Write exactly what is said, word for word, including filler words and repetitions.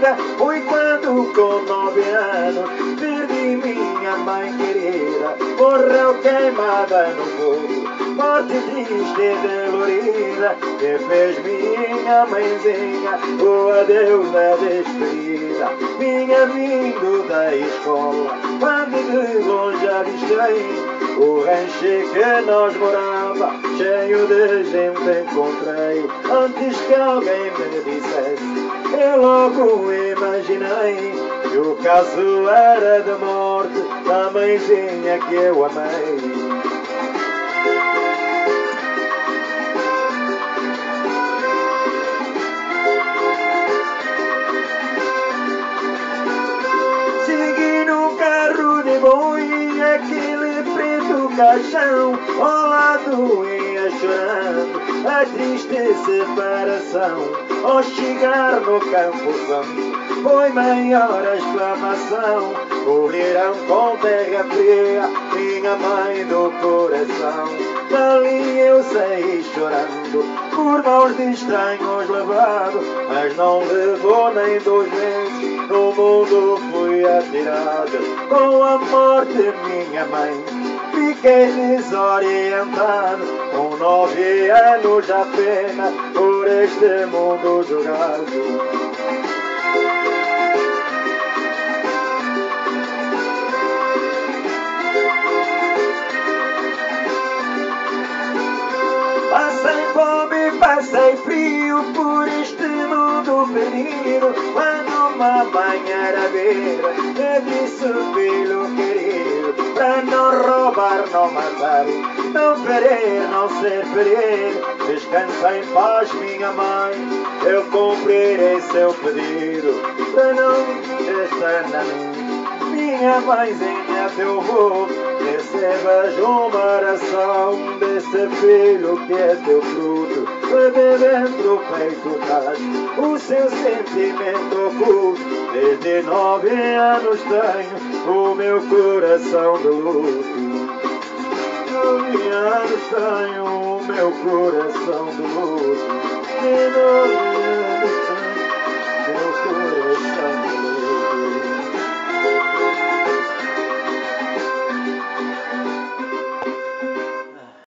vida foi quando com nove anos perdi minha mãe querida, morreu queimada no fogo, morte triste e dolorida, que fez minha mãezinha o adeus da despedida. Vinha vindo da escola, quando de longe avistei o rancho que nós morava, cheio de gente encontrei. Antes que alguém me dissesse, eu logo imaginei que o caso era de morte da mãezinha que eu amei. Segui no carro de boi, aquele preto caixão, ao lado ia chorando a triste separação. Ao chegar no Campo Santo, foi maior a exclamação, cobriram com terra fria minha mãe do coração. Dali eu saí chorando, por mãos de estranhos levado, mas não levou nem dois meses, no mundo fui atirado. Com a morte de minha mãe fiquei desorientado, com nove anos apenas por este mundo jogado. Passei fome, passei frio por este mundo perdido, quando mamãe era beira, me disse, filho querido, para não roubar, não matar, não ferir, não ser ferido, descansa em paz, minha mãe, eu cumprirei seu pedido, para não estar na mim. Minha mãezinha, teu vô, recebas uma oração desse filho que é teu fruto, leve dentro do peito traz o seu sentimento oculto. Desde nove anos tenho o meu coração de luto. Nove anos tenho o meu coração de luto. De nove anos tenho